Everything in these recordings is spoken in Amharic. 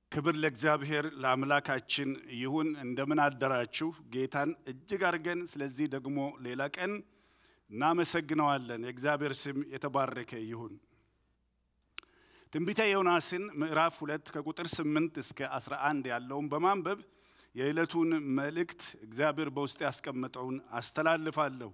ክብር ለእግዚአብሔር ለአምላካችን ይሁን። እንደምን አደራችሁ? ጌታን እጅግ አርገን ስለዚህ ደግሞ ሌላ ቀን እናመሰግነዋለን። የእግዚአብሔር ስም የተባረከ ይሁን። ትንቢተ ዮናስን ምዕራፍ 2 ከቁጥር 8 እስከ 11 ያለውን በማንበብ የዕለቱን መልእክት እግዚአብሔር በውስጥ ያስቀመጠውን አስተላልፋለሁ።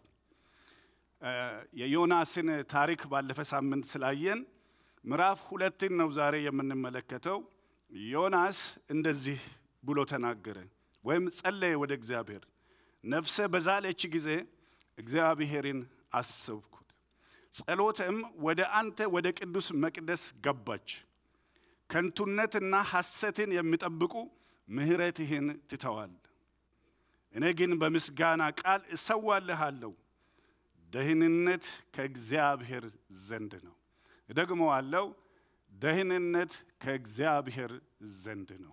የዮናስን ታሪክ ባለፈ ሳምንት ስላየን ምዕራፍ 2 ነው ዛሬ የምንመለከተው። ዮናስ እንደዚህ ብሎ ተናገረ ወይም ጸለየ ወደ እግዚአብሔር። ነፍሴ በዛለች ጊዜ እግዚአብሔርን አሰብኩት፣ ጸሎቴም ወደ አንተ ወደ ቅዱስ መቅደስ ገባች። ከንቱነትና ሐሰትን የሚጠብቁ ምህረትህን ትተዋል። እኔ ግን በምስጋና ቃል እሰዋልሃለሁ፣ ደህንነት ከእግዚአብሔር ዘንድ ነው። ደግሞ አለው ደህንነት ከእግዚአብሔር ዘንድ ነው።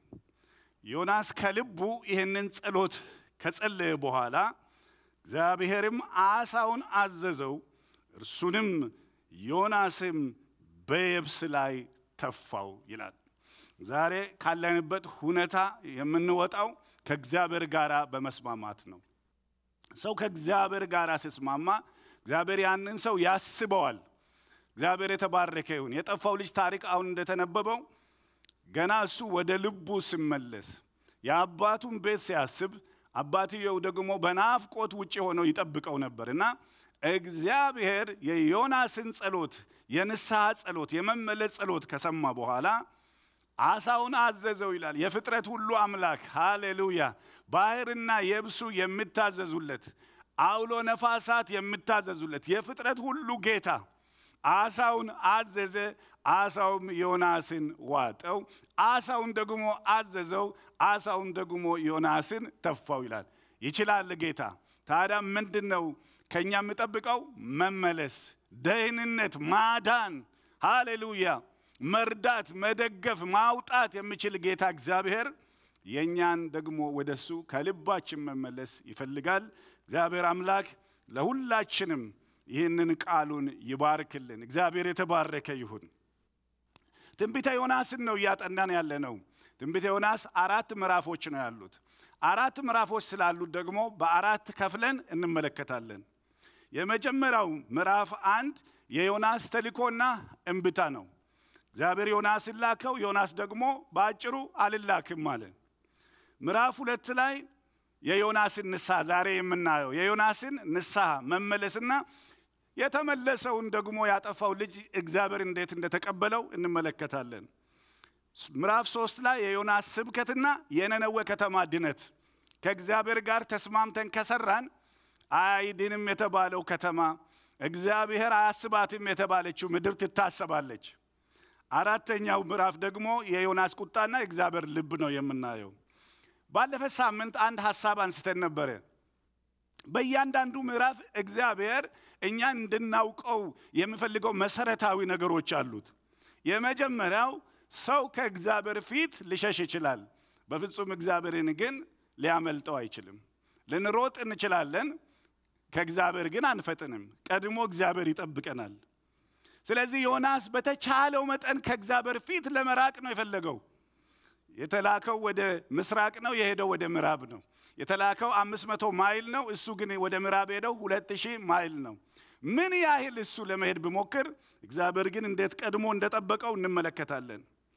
ዮናስ ከልቡ ይህንን ጸሎት ከጸለየ በኋላ እግዚአብሔርም አሳውን አዘዘው፣ እርሱንም ዮናስም በየብስ ላይ ተፋው ይላል። ዛሬ ካለንበት ሁኔታ የምንወጣው ከእግዚአብሔር ጋር በመስማማት ነው። ሰው ከእግዚአብሔር ጋር ሲስማማ እግዚአብሔር ያንን ሰው ያስበዋል። እግዚአብሔር የተባረከ ይሁን። የጠፋው ልጅ ታሪክ አሁን እንደተነበበው ገና እሱ ወደ ልቡ ሲመለስ የአባቱን ቤት ሲያስብ አባትየው ደግሞ በናፍቆት ውጪ ሆኖ ይጠብቀው ነበርና እግዚአብሔር የዮናስን ጸሎት፣ የንስሐ ጸሎት፣ የመመለስ ጸሎት ከሰማ በኋላ አሳውን አዘዘው ይላል። የፍጥረት ሁሉ አምላክ ሃሌሉያ፣ ባህርና የብሱ የሚታዘዙለት፣ አውሎ ነፋሳት የሚታዘዙለት የፍጥረት ሁሉ ጌታ አሳውን አዘዘ። አሳውም ዮናስን ዋጠው። አሳውን ደግሞ አዘዘው። አሳውን ደግሞ ዮናስን ተፋው ይላል። ይችላል ጌታ። ታዲያ ምንድነው ከኛ የሚጠብቀው? መመለስ፣ ደህንነት፣ ማዳን፣ ሃሌሉያ፣ መርዳት፣ መደገፍ፣ ማውጣት የሚችል ጌታ እግዚአብሔር የኛን ደግሞ ወደሱ ከልባችን መመለስ ይፈልጋል። እግዚአብሔር አምላክ ለሁላችንም ይህንን ቃሉን ይባርክልን። እግዚአብሔር የተባረከ ይሁን። ትንቢተ ዮናስን ነው እያጠናን ያለነው። ትንቢተ ዮናስ 4 ምዕራፎች ነው ያሉት። 4 ምዕራፎች ስላሉት ደግሞ በአራት ከፍለን እንመለከታለን። የመጀመሪያው ምዕራፍ 1 የዮናስ ተልእኮና እንብታ ነው። እግዚአብሔር ዮናስን ላከው፣ ዮናስ ደግሞ በአጭሩ አልላክም አለ። ምዕራፍ 2 ላይ የዮናስን ንስሐ ዛሬ የምናየው የዮናስን ንስሐ መመለስና የተመለሰውን ደግሞ ያጠፋው ልጅ እግዚአብሔር እንዴት እንደተቀበለው እንመለከታለን። ምዕራፍ 3 ላይ የዮናስ ስብከትና የነነዌ ከተማ ድነት፣ ከእግዚአብሔር ጋር ተስማምተን ከሰራን አይድንም የተባለው ከተማ፣ እግዚአብሔር አያስባትም የተባለችው ምድር ትታሰባለች። አራተኛው ምዕራፍ ደግሞ የዮናስ ቁጣና እግዚአብሔር ልብ ነው የምናየው። ባለፈ ሳምንት አንድ ሐሳብ አንስተን ነበር። በእያንዳንዱ ምዕራፍ እግዚአብሔር እኛን እንድናውቀው የሚፈልገው መሰረታዊ ነገሮች አሉት። የመጀመሪያው ሰው ከእግዚአብሔር ፊት ሊሸሽ ይችላል፣ በፍጹም እግዚአብሔርን ግን ሊያመልጠው አይችልም። ልንሮጥ እንችላለን፣ ከእግዚአብሔር ግን አንፈጥንም። ቀድሞ እግዚአብሔር ይጠብቀናል። ስለዚህ ዮናስ በተቻለው መጠን ከእግዚአብሔር ፊት ለመራቅ ነው የፈለገው። የተላከው ወደ ምስራቅ ነው፣ የሄደው ወደ ምዕራብ ነው። የተላከው 500 ማይል ነው፣ እሱ ግን ወደ ምዕራብ ሄደው 2000 ማይል ነው። ምን ያህል እሱ ለመሄድ ቢሞክር እግዚአብሔር ግን እንዴት ቀድሞ እንደጠበቀው እንመለከታለን።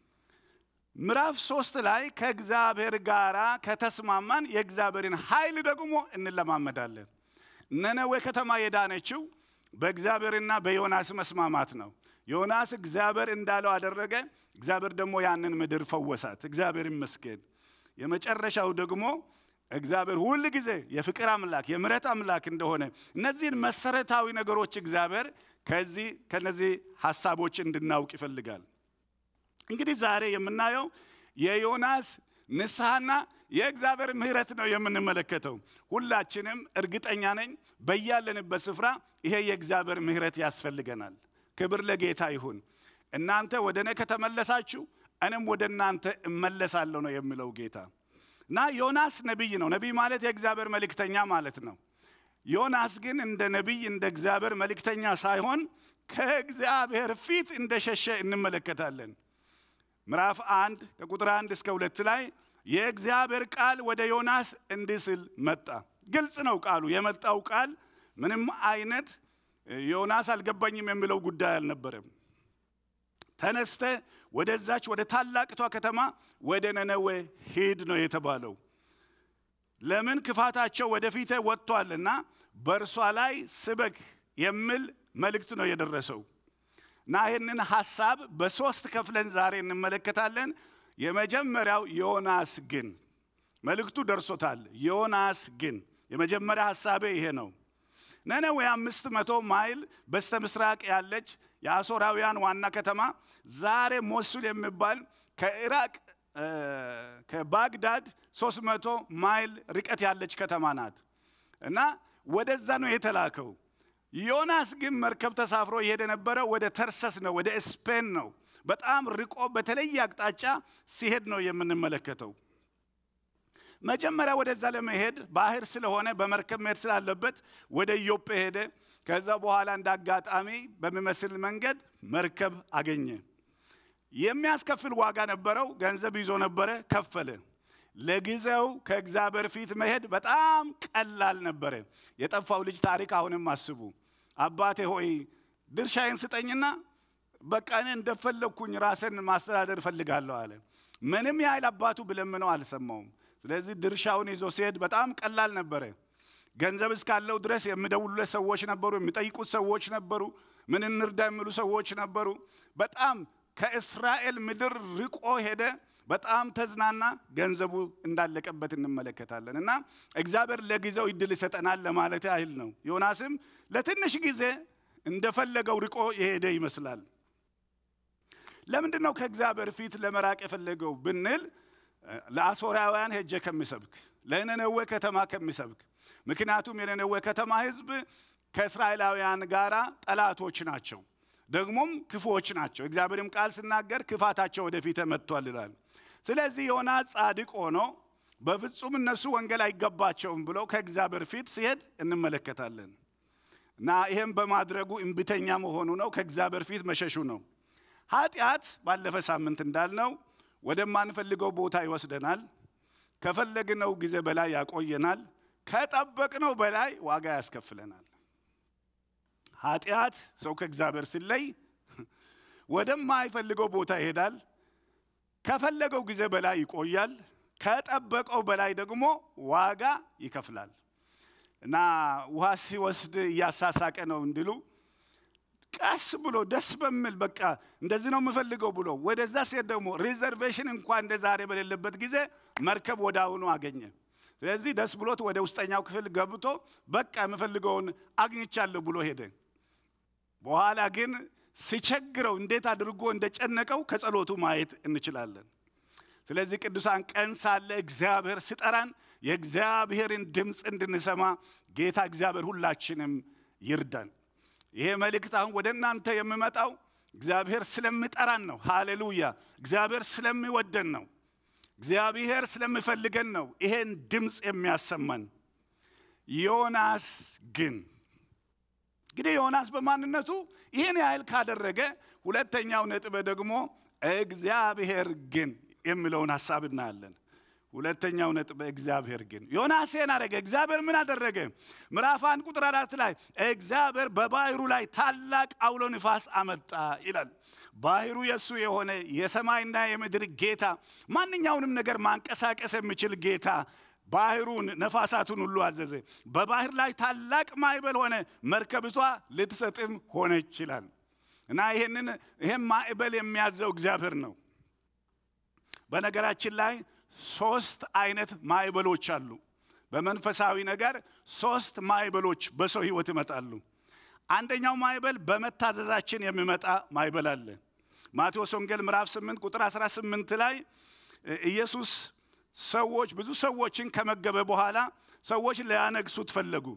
ምዕራፍ 3 ላይ ከእግዚአብሔር ጋራ ከተስማማን የእግዚአብሔርን ኃይል ደግሞ እንለማመዳለን። ነነዌ ከተማ የዳነችው በእግዚአብሔርና በዮናስ መስማማት ነው። ዮናስ እግዚአብሔር እንዳለው አደረገ። እግዚአብሔር ደግሞ ያንን ምድር ፈወሳት። እግዚአብሔር ይመስገን። የመጨረሻው ደግሞ እግዚአብሔር ሁሉ ጊዜ የፍቅር አምላክ የምሕረት አምላክ እንደሆነ እነዚህን መሰረታዊ ነገሮች እግዚአብሔር ከነዚህ ሐሳቦች እንድናውቅ ይፈልጋል። እንግዲህ ዛሬ የምናየው የዮናስ ንስሐና የእግዚአብሔር ምሕረት ነው የምንመለከተው። ሁላችንም እርግጠኛ ነኝ በያለንበት ስፍራ ይሄ የእግዚአብሔር ምሕረት ያስፈልገናል። ክብር ለጌታ ይሁን። እናንተ ወደ እኔ ከተመለሳችሁ እኔም ወደ እናንተ እመለሳለሁ ነው የሚለው ጌታ። እና ዮናስ ነብይ ነው። ነብይ ማለት የእግዚአብሔር መልእክተኛ ማለት ነው። ዮናስ ግን እንደ ነብይ እንደ እግዚአብሔር መልእክተኛ ሳይሆን ከእግዚአብሔር ፊት እንደሸሸ እንመለከታለን። ምዕራፍ 1 ከቁጥር 1 እስከ 2 ላይ የእግዚአብሔር ቃል ወደ ዮናስ እንዲህ ሲል መጣ። ግልጽ ነው ቃሉ። የመጣው ቃል ምንም አይነት ዮናስ አልገባኝም የሚለው ጉዳይ አልነበረም። ተነስተ ወደዛች ወደ ታላቅቷ ከተማ ወደ ነነዌ ሂድ ነው የተባለው። ለምን? ክፋታቸው ወደፊት ወጥቷልና በእርሷ ላይ ስበክ የሚል መልእክት ነው የደረሰው። እና ይህንን ሐሳብ በሶስት ከፍለን ዛሬ እንመለከታለን። የመጀመሪያው ዮናስ ግን መልእክቱ ደርሶታል። ዮናስ ግን የመጀመሪያ ሐሳቤ ይሄ ነው። ነነዌ 500 ማይል በስተምስራቅ ያለች የአሦራውያን ዋና ከተማ፣ ዛሬ ሞሱል የሚባል ከኢራቅ ከባግዳድ 300 ማይል ርቀት ያለች ከተማ ናት። እና ወደዛ ነው የተላከው። ዮናስ ግን መርከብ ተሳፍሮ እየሄደ ነበረ ወደ ተርሰስ ነው፣ ወደ ስፔን ነው። በጣም ርቆ በተለየ አቅጣጫ ሲሄድ ነው የምንመለከተው። መጀመሪያ ወደዛ ለመሄድ ባህር ስለሆነ በመርከብ መሄድ ስላለበት ወደ ኢዮጴ ሄደ። ከዛ በኋላ እንዳጋጣሚ በሚመስል መንገድ መርከብ አገኘ። የሚያስከፍል ዋጋ ነበረው። ገንዘብ ይዞ ነበረ፣ ከፈለ። ለጊዜው ከእግዚአብሔር ፊት መሄድ በጣም ቀላል ነበረ። የጠፋው ልጅ ታሪክ አሁንም አስቡ። አባቴ ሆይ ድርሻዬን ስጠኝና በቃ እኔ እንደፈለኩኝ ራስን ማስተዳደር ፈልጋለሁ አለ። ምንም ያህል አባቱ ብለምነው አልሰማውም። ስለዚህ ድርሻውን ይዞ ሲሄድ በጣም ቀላል ነበረ። ገንዘብ እስካለው ድረስ የሚደውሉለት ሰዎች ነበሩ፣ የሚጠይቁት ሰዎች ነበሩ፣ ምን እንርዳ የሚሉ ሰዎች ነበሩ። በጣም ከእስራኤል ምድር ርቆ ሄደ። በጣም ተዝናና። ገንዘቡ እንዳለቀበት እንመለከታለን። እና እግዚአብሔር ለጊዜው እድል ይሰጠናል ለማለት ያህል ነው። ዮናስም ለትንሽ ጊዜ እንደፈለገው ርቆ የሄደ ይመስላል። ለምንድን ነው ከእግዚአብሔር ፊት ለመራቅ የፈለገው ብንል ለአሦራውያን ሄጄ ከሚሰብክ፣ ለነነዌ ከተማ ከሚሰብክ። ምክንያቱም የነነዌ ከተማ ህዝብ ከእስራኤላውያን ጋራ ጠላቶች ናቸው፣ ደግሞም ክፉዎች ናቸው። እግዚአብሔርም ቃል ሲናገር ክፋታቸው ወደፊት መጥቷል ይላል። ስለዚህ ዮናስ ጻድቅ ሆኖ በፍጹም እነሱ ወንጌል አይገባቸውም ብሎ ከእግዚአብሔር ፊት ሲሄድ እንመለከታለን። እና ይሄም በማድረጉ እምቢተኛ መሆኑ ነው፣ ከእግዚአብሔር ፊት መሸሹ ነው። ኃጢአት ባለፈ ሳምንት እንዳልነው ወደማንፈልገው ቦታ ይወስደናል። ከፈለግነው ጊዜ በላይ ያቆየናል። ከጠበቅነው በላይ ዋጋ ያስከፍለናል። ኃጢአት ሰው ከእግዚአብሔር ሲለይ ወደማይፈልገው ቦታ ይሄዳል። ከፈለገው ጊዜ በላይ ይቆያል። ከጠበቀው በላይ ደግሞ ዋጋ ይከፍላል። እና ውሃ ሲወስድ እያሳሳቀ ነው እንዲሉ ቀስ ብሎ ደስ በሚል በቃ እንደዚህ ነው የምፈልገው ብሎ ወደዛ ሲሄድ ደግሞ ሪዘርቬሽን እንኳን እንደዛሬ በሌለበት ጊዜ መርከብ ወዳውኑ አገኘ። ስለዚህ ደስ ብሎት ወደ ውስጠኛው ክፍል ገብቶ በቃ የምፈልገውን አግኝቻለሁ ብሎ ሄደ። በኋላ ግን ሲቸግረው እንዴት አድርጎ እንደጨነቀው ከጸሎቱ ማየት እንችላለን። ስለዚህ ቅዱሳን ቀን ሳለ እግዚአብሔር ሲጠራን የእግዚአብሔርን ድምፅ እንድንሰማ ጌታ እግዚአብሔር ሁላችንም ይርዳን። ይሄ መልእክት አሁን ወደ እናንተ የሚመጣው እግዚአብሔር ስለሚጠራን ነው። ሃሌሉያ! እግዚአብሔር ስለሚወደን ነው። እግዚአብሔር ስለሚፈልገን ነው ይሄን ድምፅ የሚያሰማን። ዮናስ ግን እንግዲህ ዮናስ በማንነቱ ይሄን ያህል ካደረገ፣ ሁለተኛው ነጥብ ደግሞ እግዚአብሔር ግን የሚለውን ሐሳብ እናያለን። ሁለተኛው ነጥብ እግዚአብሔር ግን ዮናስን አደረገ። እግዚአብሔር ምን አደረገ? ምዕራፍ 1 ቁጥር 4 ላይ እግዚአብሔር በባህሩ ላይ ታላቅ አውሎ ንፋስ አመጣ ይላል። ባህሩ የሱ የሆነ የሰማይና የምድር ጌታ፣ ማንኛውንም ነገር ማንቀሳቀስ የሚችል ጌታ ባህሩን ነፋሳቱን ሁሉ አዘዘ። በባህር ላይ ታላቅ ማዕበል ሆነ፣ መርከብቷ ልትሰጥም ሆነች ይላል። እና ይሄን ማዕበል የሚያዘው እግዚአብሔር ነው። በነገራችን ላይ 3 አይነት ማዕበሎች አሉ። በመንፈሳዊ ነገር 3 ማዕበሎች በሰው ህይወት ይመጣሉ። አንደኛው ማዕበል በመታዘዛችን የሚመጣ ማዕበል አለ። ማቴዎስ ወንጌል ምዕራፍ 8 ቁጥር 18 ላይ ኢየሱስ ብዙ ሰዎችን ከመገበ በኋላ ሰዎች ሊያነግሱት ፈለጉ።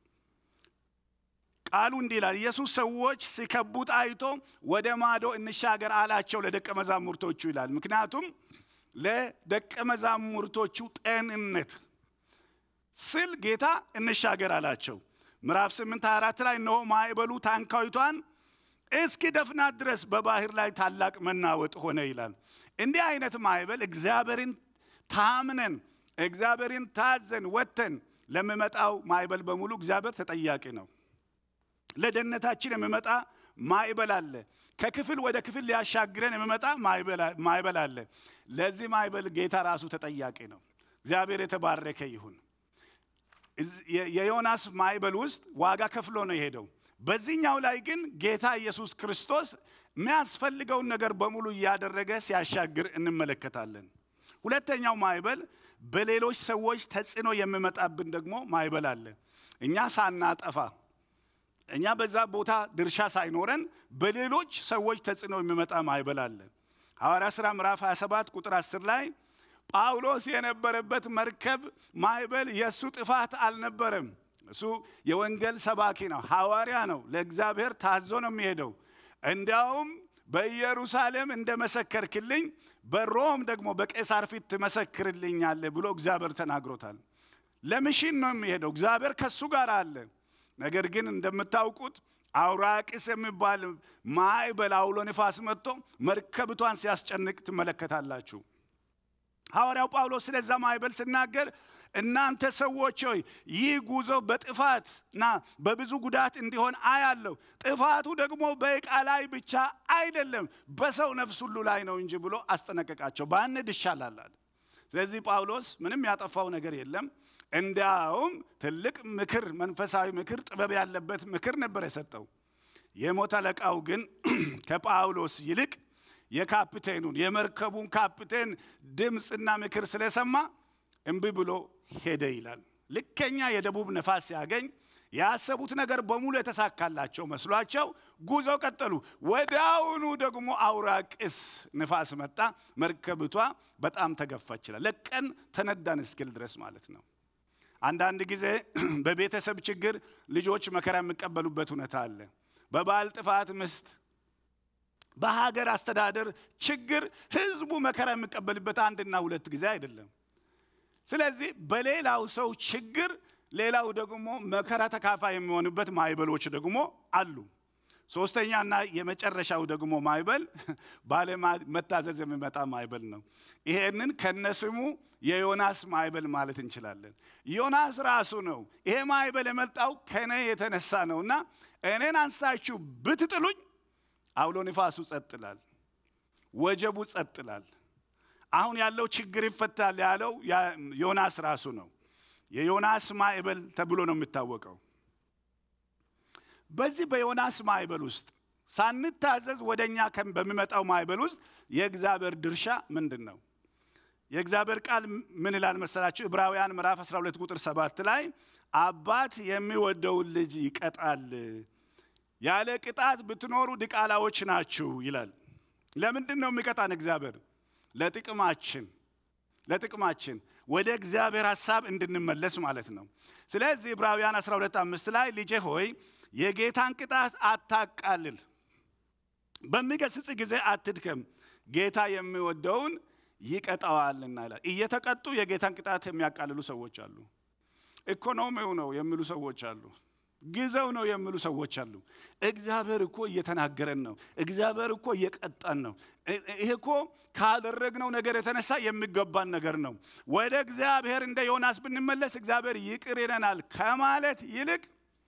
ቃሉ እንዲህ ይላል፣ ኢየሱስ ሰዎች ሲከቡት አይቶ ወደ ማዶ እንሻገር አላቸው ለደቀ መዛሙርቶቹ ይላል። ምክንያቱም ለደቀ መዛሙርቶቹ ጤንነት ስል ጌታ እንሻገር አላቸው። ምዕራፍ 8:24 ላይ ነው ማዕበሉ ታንኳይቷን እስኪ ደፍናት ድረስ በባህር ላይ ታላቅ መናወጥ ሆነ ይላል። እንዲህ አይነት ማዕበል እግዚአብሔርን ታምነን እግዚአብሔርን ታዘን ወተን ለሚመጣው ማዕበል በሙሉ እግዚአብሔር ተጠያቂ ነው። ለደህንነታችን የሚመጣ ማዕበል አለ። ከክፍል ወደ ክፍል ሊያሻግረን የሚመጣ ማዕበል አለ። ለዚህ ማዕበል ጌታ ራሱ ተጠያቂ ነው። እግዚአብሔር የተባረከ ይሁን። የዮናስ ማዕበል ውስጥ ዋጋ ከፍሎ ነው የሄደው። በዚህኛው ላይ ግን ጌታ ኢየሱስ ክርስቶስ የሚያስፈልገውን ነገር በሙሉ እያደረገ ሲያሻግር እንመለከታለን። ሁለተኛው ማዕበል በሌሎች ሰዎች ተጽዕኖ የሚመጣብን ደግሞ ማዕበል አለ። እኛ ሳናጠፋ እኛ በዛ ቦታ ድርሻ ሳይኖረን በሌሎች ሰዎች ተጽዕኖ የሚመጣ ማዕበል አለ። ሐዋርያ ሥራ ምዕራፍ 27 ቁጥር 10 ላይ ጳውሎስ የነበረበት መርከብ ማዕበል የሱ ጥፋት አልነበረም። እሱ የወንጌል ሰባኪ ነው፣ ሐዋርያ ነው፣ ለእግዚአብሔር ታዞ ነው የሚሄደው። እንዲያውም በኢየሩሳሌም እንደመሰከርክልኝ በሮም ደግሞ በቄሳር ፊት ትመሰክርልኛለህ ብሎ እግዚአብሔር ተናግሮታል። ለሚሽን ነው የሚሄደው፣ እግዚአብሔር ከሱ ጋር አለ። ነገር ግን እንደምታውቁት አውራቂስ የሚባል ማዕበል አውሎ ንፋስ መጥቶ መርከብቷን ሲያስጨንቅ ትመለከታላችሁ። ሐዋርያው ጳውሎስ ስለዛ ማዕበል ሲናገር እናንተ ሰዎች ሆይ ይህ ጉዞ በጥፋትና በብዙ ጉዳት እንዲሆን አያለሁ፣ ጥፋቱ ደግሞ በዕቃ ላይ ብቻ አይደለም በሰው ነፍስ ሁሉ ላይ ነው እንጂ ብሎ አስጠነቀቃቸው። ባንድ ይሻላል። ስለዚህ ጳውሎስ ምንም ያጠፋው ነገር የለም። እንዲያውም ትልቅ ምክር፣ መንፈሳዊ ምክር፣ ጥበብ ያለበት ምክር ነበር የሰጠው። የሞት አለቃው ግን ከጳውሎስ ይልቅ የካፒቴኑን የመርከቡን ካፒቴን ድምፅና ምክር ስለሰማ እምቢ ብሎ ሄደ ይላል። ልከኛ የደቡብ ነፋስ ሲያገኝ ያሰቡት ነገር በሙሉ የተሳካላቸው መስሏቸው ጉዞ ቀጠሉ። ወዲያውኑ ደግሞ አውራቂስ ንፋስ መጣ። መርከብቷ በጣም ተገፋች ይላል። ለቀን ተነዳን እስኪል ድረስ ማለት ነው። አንዳንድ ጊዜ በቤተሰብ ችግር ልጆች መከራ የሚቀበሉበት ሁኔታ አለ። በባል ጥፋት ምስት፣ በሀገር አስተዳደር ችግር ህዝቡ መከራ የሚቀበልበት አንድና ሁለት ጊዜ አይደለም። ስለዚህ በሌላው ሰው ችግር ሌላው ደግሞ መከራ ተካፋይ የሚሆንበት ማዕበሎች ደግሞ አሉ። ሶስተኛና የመጨረሻው ደግሞ ማዕበል ባለመታዘዝ የሚመጣ ማዕበል ነው። ይሄንን ከነስሙ የዮናስ ማዕበል ማለት እንችላለን። ዮናስ ራሱ ነው ይሄ ማዕበል የመጣው ከኔ የተነሳ ነውና እኔን አንስታችሁ ብትጥሉኝ አውሎ ንፋሱ ጸጥ ይላል፣ ወጀቡ ጸጥ ይላል፣ አሁን ያለው ችግር ይፈታል ያለው ዮናስ ራሱ ነው። የዮናስ ማዕበል ተብሎ ነው የሚታወቀው። በዚህ በዮናስ ማዕበል ውስጥ ሳንታዘዝ ወደኛ በሚመጣው ማዕበል ውስጥ የእግዚአብሔር ድርሻ ምንድነው? የእግዚአብሔር ቃል ምን ይላል መሰላችሁ? ዕብራውያን ምዕራፍ 12 ቁጥር 7 ላይ አባት የሚወደውን ልጅ ይቀጣል፣ ያለ ቅጣት ብትኖሩ ድቃላዎች ናችሁ ይላል። ለምንድን ነው የሚቀጣን እግዚአብሔር? ለጥቅማችን ወደ እግዚአብሔር ሐሳብ እንድንመለስ ማለት ነው። ስለዚህ ዕብራውያን 12:5 ላይ ልጄ ሆይ የጌታን ቅጣት አታቃልል፣ በሚገስጽ ጊዜ አትድከም፣ ጌታ የሚወደውን ይቀጣዋልና ይላል። እየተቀጡ የጌታን ቅጣት የሚያቃልሉ ሰዎች አሉ። ኢኮኖሚው ነው የሚሉ ሰዎች አሉ። ጊዜው ነው የሚሉ ሰዎች አሉ። እግዚአብሔር እኮ እየተናገረን ነው፣ እግዚአብሔር እኮ እየቀጣን ነው፣ ይሄ እኮ ካደረግነው ነገር የተነሳ የሚገባን ነገር ነው፣ ወደ እግዚአብሔር እንደ ዮናስ ብንመለስ እግዚአብሔር ይቅር ይለናል ከማለት ይልቅ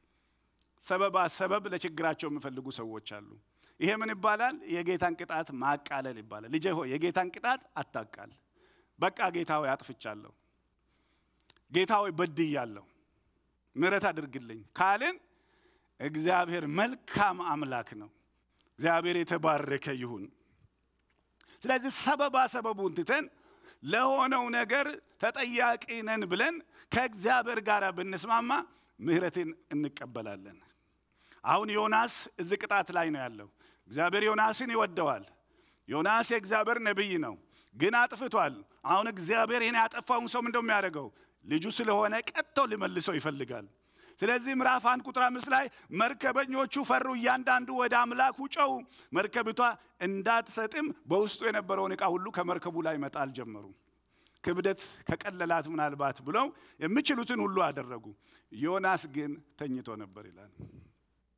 ሰበብ ለችግራቸው የሚፈልጉ ሰዎች አሉ። ይሄ ምን ይባላል? የጌታን ቅጣት ማቃለል ይባላል። ልጄ ሆይ የጌታን ቅጣት አታቃል፣ በቃ ጌታ ሆይ አጥፍቻለሁ፣ ጌታ ሆይ በድያለሁ፣ ምሕረት አድርግልኝ ካልን እግዚአብሔር መልካም አምላክ ነው። እግዚአብሔር የተባረከ ይሁን። ስለዚህ ሰበቡን ትተን ለሆነው ነገር ተጠያቂ ነን ብለን ከእግዚአብሔር ጋር ብንስማማ ምሕረትን እንቀበላለን። አሁን ዮናስ እዚህ ቅጣት ላይ ነው ያለው። እግዚአብሔር ዮናስን ይወደዋል። ዮናስ የእግዚአብሔር ነቢይ ነው፣ ግን አጥፍቷል። አሁን እግዚአብሔር ይሄን ያጠፋውን ሰው ምንድነው የሚያደርገው? ልጁ ስለሆነ ቀጥቶ ሊመልሰው ይፈልጋል። ስለዚህ ምዕራፍ 1 ቁጥር 5 ላይ መርከበኞቹ ፈሩ፣ እያንዳንዱ ወደ አምላኩ ጮኹ፣ መርከቢቷ እንዳትሰጥም በውስጡ የነበረውን ዕቃ ሁሉ ከመርከቡ ላይ መጣል ጀመሩ። ክብደት ከቀለላት ምናልባት ብለው የሚችሉትን ሁሉ አደረጉ። ዮናስ ግን ተኝቶ ነበር ይላል።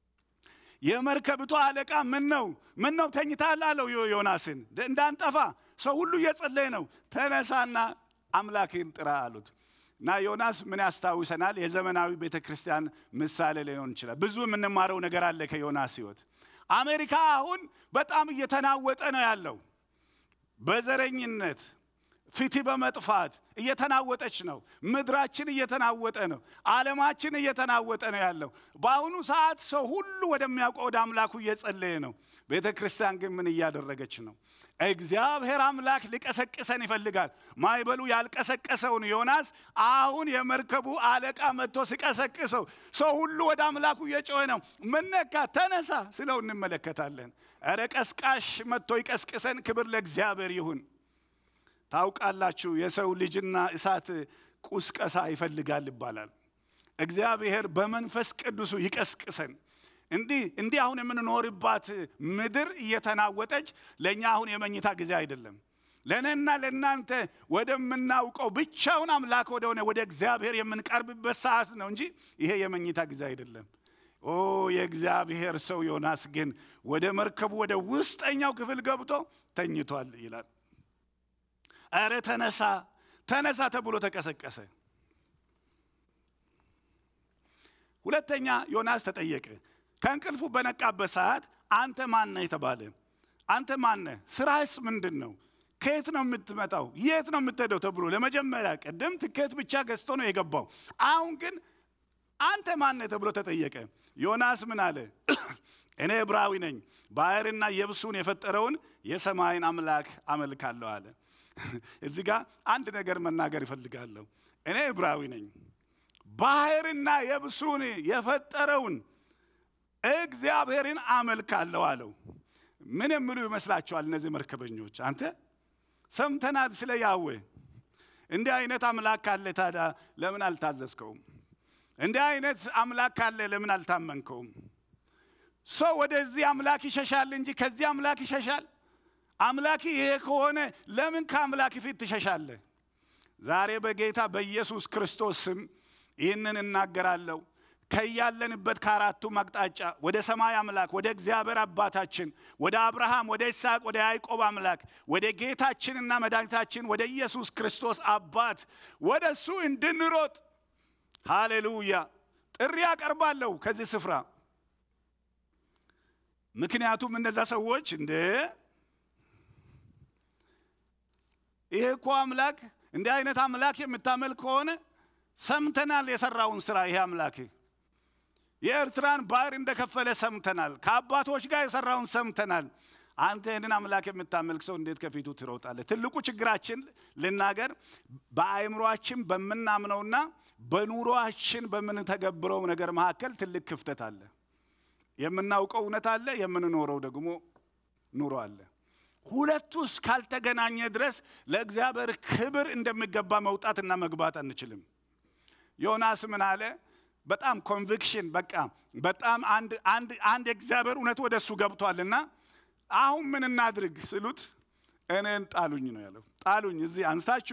የመርከቢቷ አለቃ ምን ነው ተኝታል አለው ዮናስን። እንዳንጠፋ ሰው ሁሉ እየጸለየ ነው። ተነሳና አምላክን ጥራ አሉት። እና ዮናስ ምን ያስታውሰናል? የዘመናዊ ቤተክርስቲያን ምሳሌ ሊሆን ይችላል። ብዙ የምንማረው ነገር አለ ከዮናስ ሕይወት። አሜሪካ አሁን በጣም እየተናወጠ ነው ያለው። በዘረኝነት ፊት በመጥፋት እየተናወጠች ነው። ምድራችን እየተናወጠ ነው። ዓለማችን እየተናወጠ ነው ያለው። በአሁኑ ሰዓት ሰው ሁሉ ወደሚያውቀው ወደ አምላኩ እየጸለየ ነው። ቤተክርስቲያን ግን ምን እያደረገች ነው? እግዚአብሔር አምላክ ሊቀሰቅሰን ይፈልጋል። ማይበሉ ያልቀሰቀሰውን ዮናስ አሁን የመርከቡ አለቃ መጥቶ ሲቀሰቅሰው ሰው ሁሉ ወደ አምላኩ እየጮኸ ነው። ምነካ ተነሳ ስለው እንመለከታለን። ኧረ ቀስቃሽ መጥቶ ይቀስቅሰን። ክብር ለእግዚአብሔር ይሁን። ታውቃላችሁ የሰው ልጅና እሳት ቁስቀሳ ይፈልጋል ይባላል። እግዚአብሔር በመንፈስ ቅዱሱ ይቀስቅሰን። እንዲህ አሁን የምንኖርባት ምድር እየተናወጠች ለኛ አሁን የመኝታ ጊዜ አይደለም። ለነና ለናንተ ወደምናውቀው ብቻውን አምላክ ወደሆነ ወደ እግዚአብሔር የምንቀርብበት ሰዓት ነው እንጂ ይሄ የመኝታ ጊዜ አይደለም። የእግዚአብሔር ሰው ዮናስ ግን ወደ መርከቡ ወደ ውስጠኛው ክፍል ገብቶ ተኝቷል ይላል። አረ ተነሳ ተብሎ ተቀሰቀሰ። ሁለተኛ ዮናስ ተጠየቀ። ከእንቅልፉ በነቃበት ሰዓት አንተ ማን ነህ ተባለ። አንተ ማን ነህ? ስራህስ ምንድነው? ከየት ነው የምትመጣው? የት ነው የምትሄደው ተብሎ ለመጀመሪያ ቀደም ትኬት ብቻ ገዝቶ ነው የገባው። አሁን ግን አንተ ማን ነህ ተብሎ ተጠየቀ። ዮናስ ምን አለ? እኔ ዕብራዊ ነኝ፣ ባህርና የብሱን የፈጠረውን የሰማይን አምላክ አመልካለሁ አለ። እዚህ ጋር አንድ ነገር መናገር ይፈልጋለሁ። እኔ ዕብራዊ ነኝ፣ ባህርና የብሱን የፈጠረውን እግዚአብሔርን አመልካለሁ አለው። ምን የሚሉ ይመስላችኋል እነዚህ መርከበኞች? አንተ ሰምተናል ስለ ያህዌ። እንዲህ አይነት አምላክ ካለ ታዲያ ለምን አልታዘዝከውም? እንዲህ አይነት አምላክ ካለ ለምን አልታመንከውም? ሰው ወደዚህ አምላክ ይሸሻል እንጂ ከዚህ አምላክ ይሸሻል? አምላክ ይሄ ከሆነ ለምን ከአምላክ ፊት ትሸሻለህ? ዛሬ በጌታ በኢየሱስ ክርስቶስ ስም ይህንን እናገራለሁ። ከያለንበት ከአራቱ አቅጣጫ ወደ ሰማይ አምላክ ወደ እግዚአብሔር አባታችን ወደ አብርሃም ወደ ይስሐቅ ወደ ያዕቆብ አምላክ ወደ ጌታችንና መድኃኒታችን ወደ ኢየሱስ ክርስቶስ አባት ወደሱ እንድንሮጥ ሃሌሉያ ጥሪ ያቀርባለሁ ከዚህ ስፍራ። ምክንያቱም እነዛ ሰዎች ይሄ እኮ አምላክ እንዲህ አይነት አምላክ የምታመልክ ከሆነ ሰምተናል የሰራውን ስራ። ይሄ አምላክ የኤርትራን ባህር እንደከፈለ ሰምተናል። ከአባቶች ጋር የሰራውን ሰምተናል። አንተ ይህንን አምላክ የምታመልክ ሰው እንዴት ከፊቱ ትሮጣለህ? ትልቁ ችግራችን ልናገር በአእምሮአችን በመናምነውና በኑሮአችን በመንተገብረው ነገር መካከል ትልቅ ክፍተት አለ። የምናውቀው እውነት አለ፣ የምንኖረው ደግሞ ኑሮ አለ። ሁለቱስ ካልተገናኘ ድረስ ለእግዚአብሔር ክብር እንደሚገባ መውጣትና መግባት አንችልም። ዮናስ ምን አለ? በጣም ኮንቪክሽን በቃ በጣም አንድ እግዚአብሔር እውነት ወደሱ ገብቷልና አሁን ምን እናድርግ ሲሉት እኔን ጣሉኝ ነው ያለው። ጣሉኝ እዚህ አንስታችሁ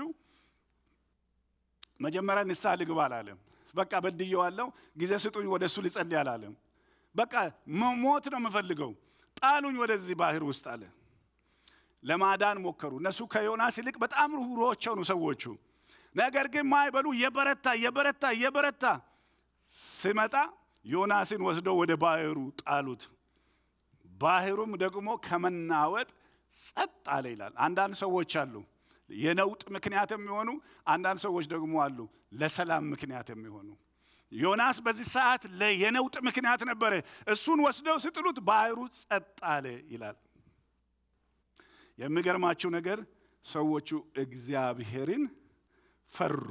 መጀመሪያ ንስሐ ልግባ አላለም። በቃ በድየዋለሁ ጊዜ ስጡኝ ወደሱ ልጸልይ አላለም። በቃ ሞት ነው የምፈልገው ጣሉኝ ወደዚህ ባህር ውስጥ አለ። ለማዳን ሞከሩ። እነሱ ከዮናስ ይልቅ በጣም ሩህሩሆች ሆኑ ሰዎቹ። ነገር ግን ማይበሉ የበረታ ሲመጣ ዮናስን ወስደው ወደ ባህሩ ጣሉት። ባህሩም ደግሞ ከመናወጥ ጸጥ አለ ይላል። አንዳንድ ሰዎች አሉ የነውጥ ምክንያት የሚሆኑ፣ አንዳንድ ሰዎች ደግሞ አሉ ለሰላም ምክንያት የሚሆኑ። ዮናስ በዚህ ሰዓት የነውጥ ምክንያት ነበረ። እሱን ወስደው ሲጥሉት ባህሩ ጸጥ አለ ይላል። የሚገርማችሁ ነገር ሰዎቹ እግዚአብሔርን ፈሩ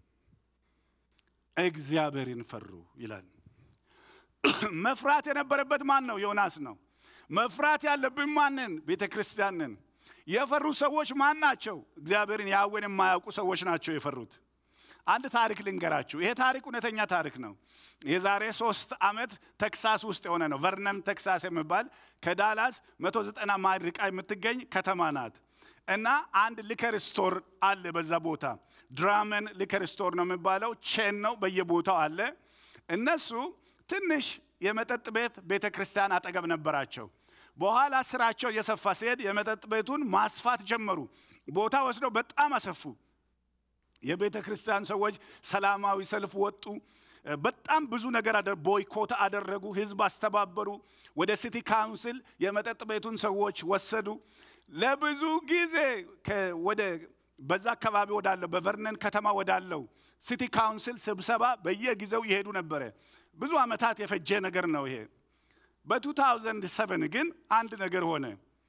ይላል። መፍራት የነበረበት ማን ነው? ዮናስ ነው። መፍራት ያለብን ማንን? ቤተክርስቲያንን። የፈሩ ሰዎች ማን ናቸው? እግዚአብሔርን ያወን የማያውቁ ሰዎች ናቸው የፈሩት። አንድ ታሪክ ልንገራችሁ። ይሄ ታሪክ እውነተኛ ታሪክ ነው። የዛሬ 3 ዓመት ቴክሳስ ውስጥ የሆነ ነው። ቨርነን ቴክሳስ የሚባል ከዳላስ 190 ማይል ርቃ የምትገኝ ከተማ ናት። እና አንድ ሊከር ስቶር አለ በዛ ቦታ። ድራመን ሊከር ስቶር ነው የሚባለው። ቼን ነው፣ በየቦታው አለ። እነሱ ትንሽ የመጠጥ ቤት ቤተክርስቲያን አጠገብ ነበራቸው። በኋላ ስራቸው የሰፋ ሲሄድ የመጠጥ ቤቱን ማስፋት ጀመሩ። ቦታ ወስደው በጣም አሰፉ። የቤተ ክርስቲያን ሰዎች ሰላማዊ ሰልፍ ወጡ። በጣም ብዙ ነገር ቦይኮት አደረጉ። ህዝብ አስተባበሩ። ወደ ሲቲ ካውንስል የመጠጥ ቤቱን ሰዎች ወሰዱ። ለብዙ ጊዜ ወደ በዛ አካባቢ ወዳለው በቨርነን ከተማ ወዳለው ሲቲ ካውንስል ስብሰባ በየጊዜው ይሄዱ ነበር። ብዙ አመታት የፈጀ ነገር ነው ይሄ። በ2007 ግን አንድ ነገር ሆነ።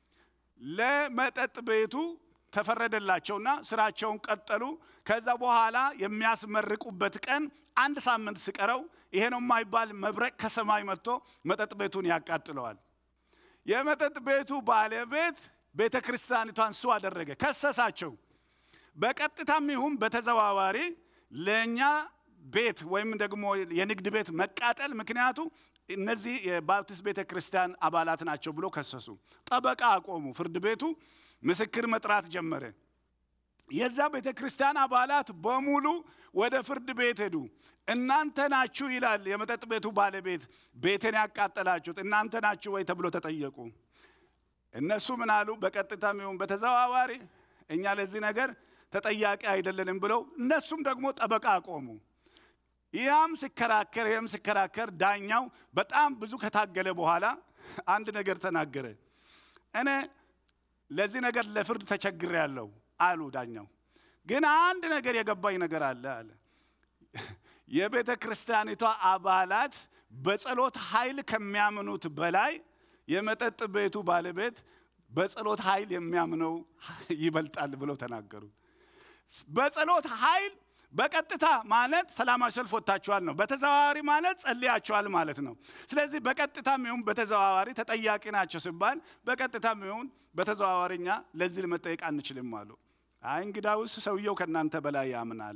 ለመጠጥ ቤቱ ተፈረደላቸውና ስራቸውን ቀጠሉ። ከዛ በኋላ የሚያስመርቁበት ቀን አንድ ሳምንት ሲቀረው ይሄ ነው የማይባል መብረቅ ከሰማይ መጥቶ መጠጥ ቤቱን ያቃጥለዋል። የመጠጥ ቤቱ ባለቤት ቤተክርስቲያኒቷን ሱ አደረገ፣ ከሰሳቸው። በቀጥታም ይሁን በተዘዋዋሪ ለኛ ቤት ወይም ደግሞ የንግድ ቤት መቃጠል ምክንያቱ እነዚህ የባፕቲስት ቤተክርስቲያን አባላት ናቸው ብሎ ከሰሱ። ጠበቃ አቆሙ። ፍርድ ቤቱ ምስክር መጥራት ጀመረ። የዛ ቤተክርስቲያን አባላት በሙሉ ወደ ፍርድ ቤት ሄዱ። እናንተ ናችሁ ይላል የመጠጥ ቤቱ ባለቤት ቤቴን ያቃጠላችሁት እናንተ ናችሁ ወይ ተብሎ ተጠየቁ። እነሱ ምን አሉ? በቀጥታም ይሁን በተዘዋዋሪ እኛ ለዚህ ነገር ተጠያቂ አይደለንም ብለው እነሱም ደግሞ ጠበቃ አቆሙ። ያም ሲከራከር ዳኛው በጣም ብዙ ከታገለ በኋላ አንድ ነገር ተናገረ። እኔ ለዚህ ነገር ለፍርድ ተቸግሬያለሁ አሉ ዳኛው። ግን አንድ ነገር የገባኝ ነገር አለ። የቤተ ክርስቲያኒቷ አባላት በጸሎት ኃይል ከሚያምኑት በላይ የመጠጥ ቤቱ ባለቤት በጸሎት ኃይል የሚያምነው ይበልጣል ብለው ተናገሩ። በጸሎት ኃይል በቀጥታ ማለት ሰላማዊ ሰልፍ ወጣችኋል ነው። በተዘዋዋሪ ማለት ጸልያችኋል ማለት ነው። ስለዚህ በቀጥታም ይሁን በተዘዋዋሪ ተጠያቂ ናቸው ሲባል በቀጥታም ይሁን በተዘዋዋሪኛ ለዚህ መጠየቅ አንችልም አሉ። እንግዳውስ ሰውየው ከናንተ በላይ ያምናል።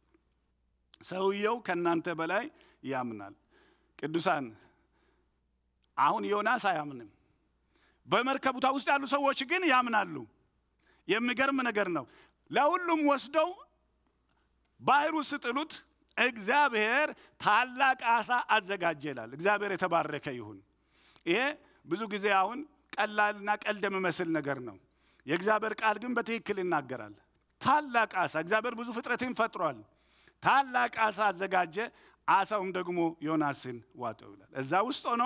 ሰውየው ከናንተ በላይ ያምናል። ቅዱሳን አሁን ዮናስ አያምንም። በመርከቡታ ውስጥ ያሉ ሰዎች ግን ያምናሉ። የሚገርም ነገር ነው። ለሁሉም ወስደው ባህሩ ስጥሉት እግዚአብሔር ታላቅ አሳ አዘጋጀ ይላል። እግዚአብሔር የተባረከ ይሁን። ይሄ ብዙ ጊዜ አሁን ቀላልና ቀልድ የሚመስል ነገር ነው። የእግዚአብሔር ቃል ግን በትክክል ይናገራል። ታላቅ አሳ እግዚአብሔር ብዙ ፍጥረትን ፈጥሯል። ታላቅ አሳ አዘጋጀ፣ አሳውም ደግሞ ዮናስን ዋጠው ይላል። እዛ ውስጥ ሆኖ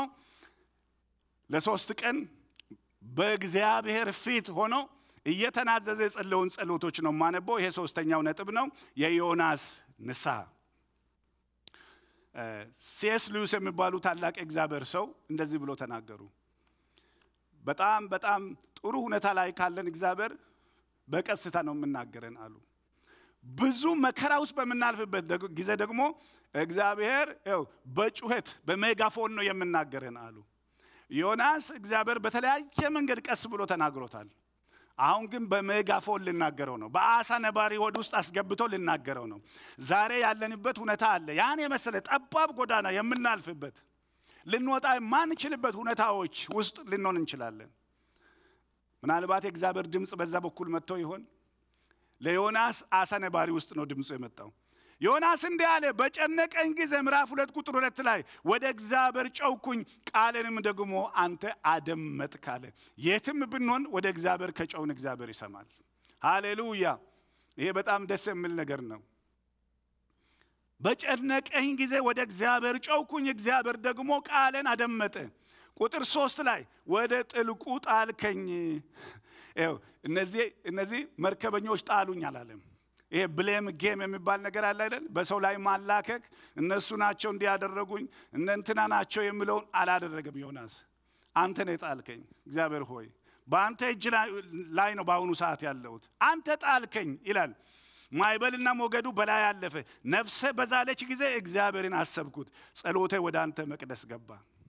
ለ3 ቀን በእግዚአብሔር ፊት ሆኖ እየተናዘዘ የጸለውን ጸሎቶች ነው ማነበው። ይሄ 3ኛው ነጥብ ነው፣ የዮናስ ንስሐ። ሲኤስ ሉዊስ የሚባሉ ታላቅ እግዚአብሔር ሰው እንደዚህ ብሎ ተናገሩ። በጣም ጥሩ ሁኔታ ላይ ካለን እግዚአብሔር በቀስታ ነው የምናገረን አሉ። ብዙ መከራ ውስጥ በመናልፍበት ጊዜ ደግሞ እግዚአብሔር በጩኸት በሜጋፎን ነው የምናገረን አሉ። ዮናስ እግዚአብሔር በተለያየ መንገድ ቀስ ብሎ ተናግሮታል። አሁን ግን በሜጋፎን ልናገረው ነው። በአሳ ነባሪ ሆድ ውስጥ አስገብቶ ልናገረው ነው። ዛሬ ያለንበት ሁኔታ አለ። ያን የመሰለ ጠባብ ጎዳና የምናልፍበት ልንወጣ የማንችልበት ሁኔታዎች ውስጥ ልንሆን እንችላለን። ምናልባት የእግዚአብሔር ድምጽ በዛ በኩል መጥቶ ይሆን? ለዮናስ አሳ ነባሪ ውስጥ ነው ድምጹ የመጣው። ዮናስ እንዲህ አለ በጨነቀኝ ጊዜ ምዕራፍ 2 ቁጥር 2 ላይ ወደ እግዚአብሔር ጮኽኩኝ ቃልንም ደግሞ አንተ አደመጥክ አለ። የትም ብንሆን ወደ እግዚአብሔር ከጮኽን እግዚአብሔር ይሰማል። ሃሌሉያ! ይሄ በጣም ደስ የሚል ነገር ነው። በጨነቀኝ ጊዜ ወደ እግዚአብሔር ጮኽኩኝ እግዚአብሔር ደግሞ ቃልን አደመጠ። ቁጥር 3 ላይ ወደ ጥልቁ ጣልከኝ። እነዚህ መርከበኞች ጣሉኝ አላለም። ይሄ ብሌም ጌም የሚባል ነገር አለ አይደል? በሰው ላይ ማላከክ እነሱ ናቸው እንዲያደረጉኝ እንትና ናቸው የሚለውን አላደረገም ዮናስ። አንተ ነህ ጣልከኝ እግዚአብሔር ሆይ በአንተ እጅ ላይ ነው በአሁኑ ሰዓት ያለሁት። አንተ ጣልከኝ ይላል። ማይበልና ሞገዱ በላይ ያለፈ ነፍሴ በዛለች ጊዜ እግዚአብሔርን አሰብኩት። ጸሎቴ ወደ አንተ መቅደስ ገባ።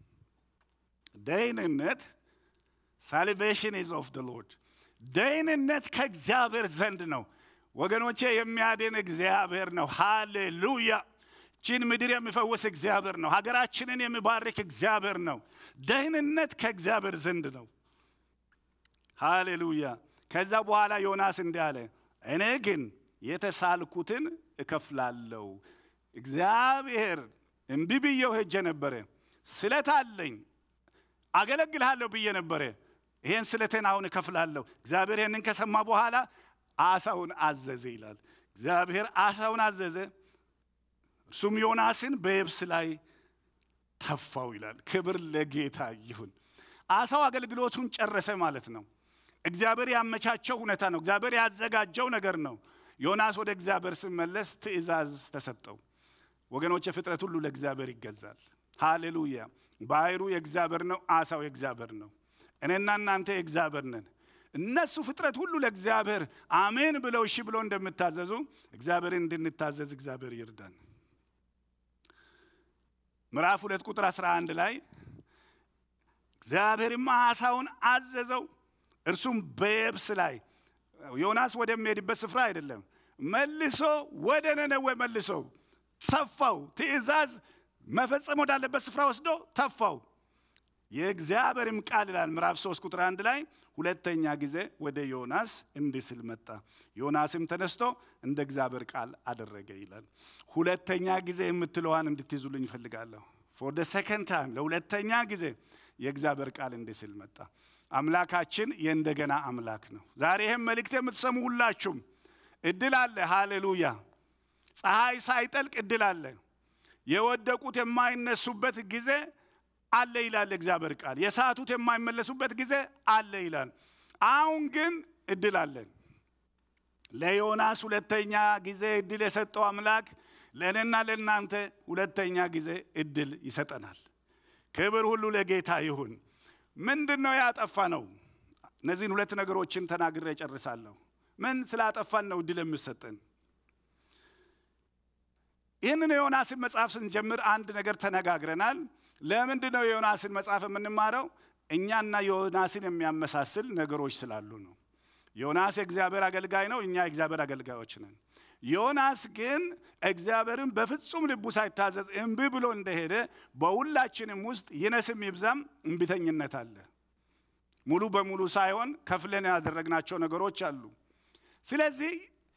ደህንነት salvation is of the Lord። ደህንነት ከእግዚአብሔር ዘንድ ነው ወገኖቼ። የሚያድን እግዚአብሔር ነው። ሃሌሉያ! ቺን ምድር የሚፈውስ እግዚአብሔር ነው። ሀገራችንን የሚባርክ እግዚአብሔር ነው። ደህንነት ከእግዚአብሔር ዘንድ ነው። ሃሌሉያ! ከዛ በኋላ ዮናስ እንዲህ አለ፣ እኔ ግን የተሳልኩትን እከፍላለሁ። እግዚአብሔር እምቢ ብየው ሄጄ ነበር፣ ስለታለኝ አገለግልሃለሁ ብዬ ነበር ይሄን ስለቴን አሁን እከፍላለሁ እግዚአብሔር ይሄንን ከሰማ በኋላ አሳውን አዘዘ ይላል እግዚአብሔር አሳውን አዘዘ እርሱም ዮናስን በየብስ ላይ ተፋው ይላል ክብር ለጌታ ይሁን አሳው አገልግሎቱን ጨረሰ ማለት ነው እግዚአብሔር ያመቻቸው ሁኔታ ነው እግዚአብሔር ያዘጋጀው ነገር ነው ዮናስ ወደ እግዚአብሔር ሲመለስ ትእዛዝ ተሰጠው ወገኖች ፍጥረት ሁሉ ለእግዚአብሔር ይገዛል ሃሌሉያ ባይሩ የእግዚአብሔር ነው አሳው የእግዚአብሔር ነው እኔና እናንተ የእግዚአብሔር ነን እነሱ ፍጥረት ሁሉ ለእግዚአብሔር አሜን ብለው እሺ ብለው እንደምታዘዙ እግዚአብሔርን እንድንታዘዝ እግዚአብሔር ይርዳን ምዕራፍ 2 ቁጥር 11 ላይ እግዚአብሔርም አሳውን አዘዘው እርሱም በየብስ ላይ ዮናስ ወደሚሄድበት ስፍራ አይደለም መልሶ ወደ ነነዌ መልሶ ተፋው ትእዛዝ መፈጸም ወዳለበት ስፍራ ወስዶ ተፋው የእግዚአብሔርም ቃል ይላል ምዕራፍ 3 ቁጥር 1 ላይ ሁለተኛ ጊዜ ወደ ዮናስ እንዲስል መጣ ዮናስም ተነስቶ እንደ እግዚአብሔር ቃል አደረገ ይላል ሁለተኛ ጊዜ የምትለዋን እንድትይዙልኝ ፈልጋለሁ for the second time ለሁለተኛ ጊዜ የእግዚአብሔር ቃል እንዲስል መጣ አምላካችን የእንደገና አምላክ ነው ዛሬ ይሄን መልእክት የምትሰሙ ሁላችሁም እድል አለ ሃሌሉያ ፀሐይ ሳይጠልቅ እድል አለ የወደቁት የማይነሱበት ጊዜ አለ ይላል እግዚአብሔር ቃል የሳቱት የማይመለሱበት ጊዜ አለ ይላል አሁን ግን እድል አለን ለዮናስ ሁለተኛ ጊዜ እድል የሰጠው አምላክ ለእኔና ለእናንተ ሁለተኛ ጊዜ እድል ይሰጠናል ክብር ሁሉ ለጌታ ይሁን ምንድነው ያጠፋነው እነዚህን ሁለት ነገሮችን ተናግሬ ጨርሳለሁ ምን ስላጠፋን ነው እድል የሚሰጠን ይህንን ዮናስን መጽሐፍ ስንጀምር አንድ ነገር ተነጋግረናል ለምንድነው ዮናስን መጽሐፍ የምንማረው እኛና ዮናስን የሚያመሳስል ነገሮች ስላሉ ነው ዮናስ የእግዚአብሔር አገልጋይ ነው እኛ የእግዚአብሔር አገልጋዮች ነን ዮናስ ግን እግዚአብሔርን በፍጹም ልቡ ሳይታዘዝ እንቢ ብሎ እንደሄደ በሁላችንም ውስጥ ይነስም ይብዛም እንቢተኝነት አለ ሙሉ በሙሉ ሳይሆን ከፍለን ያደረግናቸው ነገሮች አሉ ስለዚህ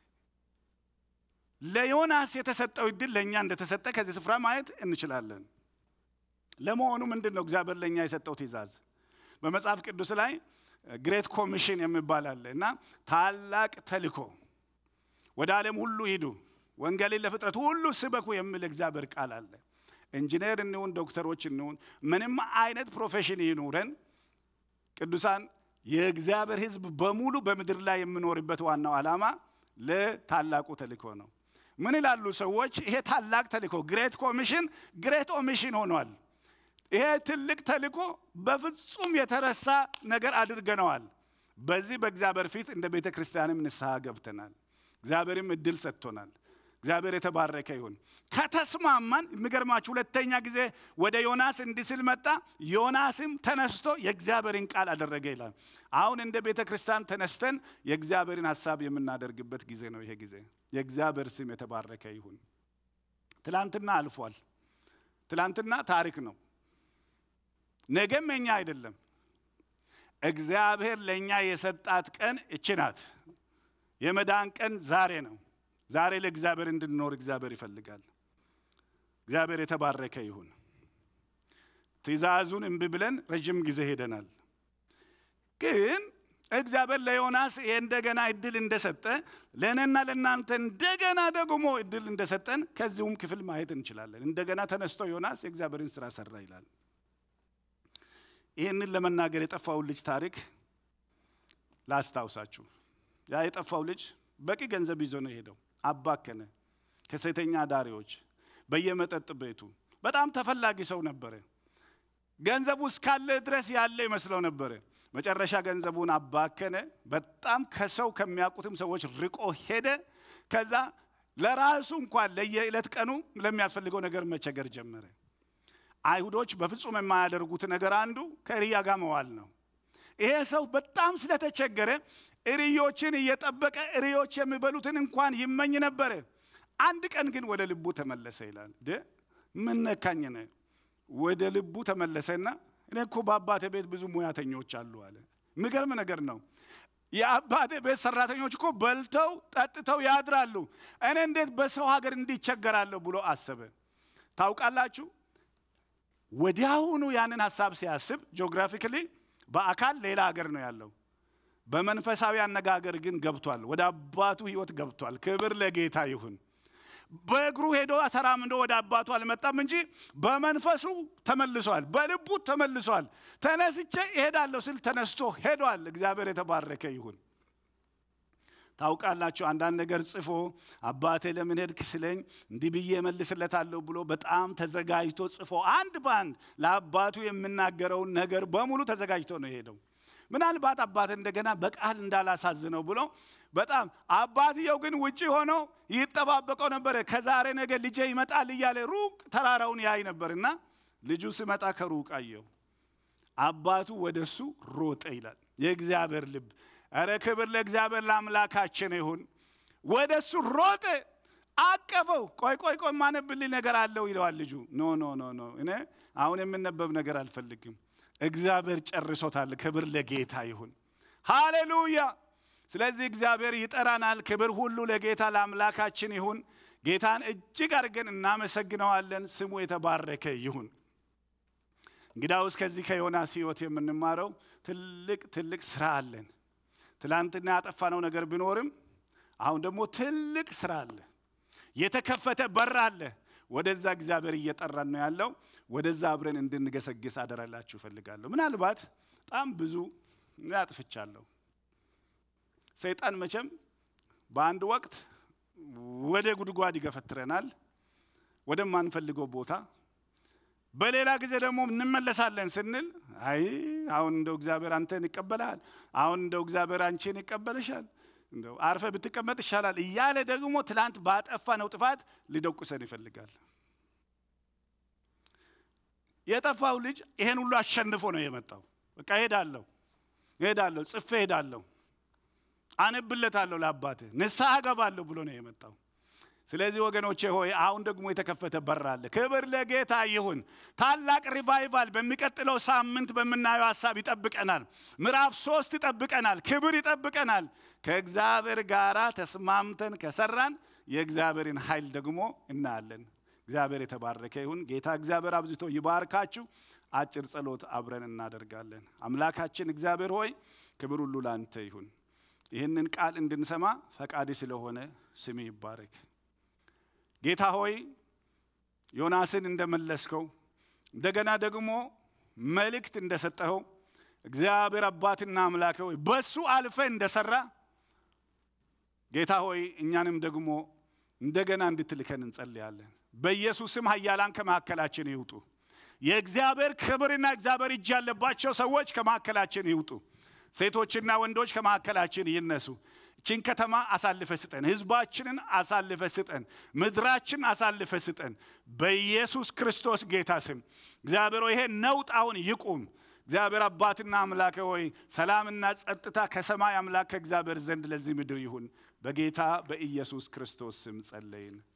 ለዮናስ የተሰጠው እድል ለኛ እንደተሰጠ ከዚህ ስፍራ ማየት እንችላለን ለመሆኑ ምንድነው እግዚአብሔር ለኛ የሰጠው ትእዛዝ በመጽሐፍ ቅዱስ ላይ ግሬት ኮሚሽን የሚባል አለና ታላቅ ተልእኮ ወደ ዓለም ሁሉ ሂዱ ወንጌልን ለፍጥረት ሁሉ ስበኩ የሚል እግዚአብሔር ቃል አለ ኢንጂነር እንሁን ዶክተሮች እንሁን ምንም አይነት ፕሮፌሽን ይኑረን ቅዱሳን የእግዚአብሔር ሕዝብ በሙሉ በመድር ላይ የሚኖርበት ዋናው ዓላማ ለታላቁ ተልእኮ ነው ምን ይላሉ ሰዎች ይሄ ታላቅ ተልእኮ ግሬት ኮሚሽን ግሬት ኦሚሽን ሆኗል ይሄ ትልቅ ተልእኮ በፍጹም የተረሳ ነገር አድርገናል በዚህ በእግዚአብሔር ፊት እንደ ቤተ ክርስቲያንም ንስሐ ገብተናል እግዚአብሔርም እድል ሰጥቶናል እግዚአብሔር የተባረከ ይሁን ከተስማማን የሚገርማችሁ ሁለተኛ ጊዜ ወደ ዮናስ እንዲስል መጣ ዮናስም ተነስቶ የእግዚአብሔርን ቃል አደረገ ይላል አሁን እንደ ቤተ ክርስቲያን ተነስተን የእግዚአብሔርን ሐሳብ የምናደርግበት ጊዜ ነው ይሄ ጊዜ የእግዚአብሔር ስም የተባረከ ይሁን ትላንትና አልፏል ትላንትና ታሪክ ነው ነገም የኛ አይደለም እግዚአብሔር ለኛ የሰጣት ቀን እቺ ናት የመዳን ቀን ዛሬ ነው ዛሬ ለእግዚአብሔር እንድንኖር እግዚአብሔር ይፈልጋል እግዚአብሔር የተባረከ ይሁን ትእዛዙን እንቢ ብለን ረጅም ጊዜ ሄደናል ግን እግዚአብሔር ለዮናስ እንደገና እድል እንደሰጠ ለነና ለናንተ እንደገና ደግሞ እድል እንደሰጠን ከዚሁም ክፍል ማየት እንችላለን እንደገና ተነስቶ ዮናስ የእግዚአብሔርን ሥራ ሰራ ይላል ይሄንን ለመናገር የጠፋው ልጅ ታሪክ ላስታውሳችሁ ያ የጠፋው ልጅ በቂ ገንዘብ ይዞ ነው ሄደው አባከነ ከሴተኛ ዳሪዎች በየመጠጥ ቤቱ በጣም ተፈላጊ ሰው ነበር ገንዘቡ እስካለ ድረስ ያለ ይመስለው ነበር መጨረሻ ገንዘቡን አባከነ በጣም ከሰው ከሚያውቁትም ሰዎች ርቆ ሄደ ከዛ ለራሱ እንኳን ለየዕለት ቀኑ ለሚያስፈልገው ነገር መቸገር ጀመረ አይሁዶች በፍጹም የማያደርጉት ነገር አንዱ ከሪያ ጋር መዋል ነው ይሄ ሰው በጣም ስለተቸገረ እሪዮችን እየጠበቀ እሪዮች የሚበሉትን እንኳን ይመኝ ነበር አንድ ቀን ግን ወደ ልቡ ተመለሰ ይላል ምን ነካኝነ ወደ ልቡ ተመለሰና እኔኮ በአባቴ ቤት ብዙ ሙያተኞች አሉ አለ ምገርም ነገር ነው የአባቴ ቤት ሰራተኞች እኮ በልተው ጠጥተው ያድራሉ እኔ እንዴት በሰው ሀገር እንዲቸገራለሁ ብሎ አሰበ ታውቃላችሁ ወዲያውኑ ያንን ሐሳብ ሲያስብ ጂኦግራፊካሊ በአካል ሌላ ሀገር ነው ያለው በመንፈሳዊ አነጋገር ግን ገብቷል ወደ አባቱ ህይወት ገብቷል ክብር ለጌታ ይሁን በእግሩ ሄዶ ተራምዶ ወደ አባቱ አልመጣም እንጂ በመንፈሱ ተመልሷል በልቡ ተመልሷል ተነስቼ እሄዳለሁ ሲል ተነስቶ ሄዷል እግዚአብሔር የተባረከ ይሁን ታውቃላችሁ አንዳንድ ነገር ጽፎ አባቴ ለምን ሄድክ ስለኝ እንዲህ ብዬ መልስለታለሁ ብሎ በጣም ተዘጋጅቶ ጽፎ አንድ ባንድ ለአባቱ የሚናገረው ነገር በሙሉ ተዘጋጅቶ ነው ሄደው ምናልባት አባቴ እንደገና በቃል እንዳላሳዝነው ብሎ በጣም አባትየው ግን ውጪ ሆኖ ይተባበቀው ነበር ከዛሬ ነገ ልጄ ይመጣል ይያለ ሩቅ ተራራውን ያይ ነበርና ልጁ ሲመጣ ከሩቅ አየው አባቱ ወደሱ ሮጠ ይላል የእግዚአብሔር ልብ አረ ክብር ለእግዚአብሔር ለአምላካችን ይሁን ወደሱ ሮጠ አቀፈው ቆይ ማነብልኝ ነገር አለው ይለዋል ልጁ ኖ እኔ አሁን የምንነበብ ነገር አልፈልግም እግዚአብሔር ጨርሶታል ክብር ለጌታ ይሁን ሃሌሉያ ስለዚህ እግዚአብሔር ይጠራናል ክብር ሁሉ ለጌታ ለአምላካችን ይሁን ጌታን እጅግ አድርገን እናመሰግነዋለን ስሙ የተባረከ ይሁን እንግዲያውስ ከዚህ ከዮናስ ሕይወት የምንማረው ትልቅ ስራ አለን ትላንትና ያጠፋነው ነገር ቢኖርም አሁን ደግሞ ትልቅ ስራ አለ የተከፈተ በር አለ ወደዛ እግዚአብሔር እየጠራን ነው ያለው ወደዛ አብረን እንድንገሰግስ አደራላችሁ ፈልጋለሁ ምናልባት በጣም ብዙ ያጥፍቻለሁ ሰይጣን መቼም በአንድ ወቅት ወደ ጉድጓድ ይገፈትረናል ወደ ማንፈልገው ቦታ በሌላ ጊዜ ደግሞ እንመለሳለን ስንል አይ አሁን እንደው እግዚአብሔር አንተን ይቀበላል አሁን እንደው እግዚአብሔር አንቺን ይቀበልሻል እንደው አርፈ ብትቀመጥ ይሻላል እያለ ደግሞ ትላንት ባጠፋነው ጥፋት ሊደቁሰን ይፈልጋል የጠፋው ልጅ ይሄን ሁሉ አሸንፎ ነው የመጣው በቃ ሄዳለሁ ጽፌ ሄዳለሁ አነብለታለሁ ለአባቴ ንስሐ ገባለሁ ብሎ ነው የመጣው ስለዚህ ወገኖቼ ሆይ አሁን ደግሞ የተከፈተ በር አለ ክብር ለጌታ ይሁን ታላቅ ሪቫይቫል በሚቀጥለው ሳምንት በመናየው ሐሳብ ይጠብቀናል ምዕራፍ 3 ይጠብቀናል ክብር ይጠብቀናል ከእግዚአብሔር ጋራ ተስማምተን ከሰራን የእግዚአብሔርን ኃይል ደግሞ እናያለን እግዚአብሔር የተባረከ ይሁን ጌታ እግዚአብሔር አብዝቶ ይባርካችሁ አጭር ጸሎት አብረን እናደርጋለን አምላካችን እግዚአብሔር ሆይ ክብር ሁሉ ላንተ ይሁን ይህንን ቃል እንድንሰማ ፈቃድ ስለሆነ ስም ይባረክ ጌታ ሆይ ዮናስን እንደመለስከው እንደገና ደግሞ መልእክት እንደሰጠው እግዚአብሔር አባትና አምላክ ሆይ በሱ አልፈ እንደሰራ ጌታ ሆይ እኛንም ደግሞ እንደገና እንድትልከን እንጸልያለን በኢየሱስም ኃያላን ከመካከላችን ይውጡ የእግዚአብሔር ክብርና እግዚአብሔር እጅ ያለባቸው ሰዎች ከመካከላችን ይውጡ ሴቶችና ወንዶች ከመካከላችን ይነሱ ችን ከተማ አሳልፈ ስጠን ህዝባችንን አሳልፈ ስጠን ምድራችን አሳልፈ ስጠን በኢየሱስ ክርስቶስ ጌታ ስም እግዚአብሔር ይሄ ነውጣውን ይቁም እግዚአብሔር አባትና አምላክ ሆይ ሰላምና ጸጥታ ከሰማይ አምላክ ከእግዚአብሔር ዘንድ ለዚህ ምድር ይሁን በጌታ በኢየሱስ ክርስቶስ ስም ጸለይን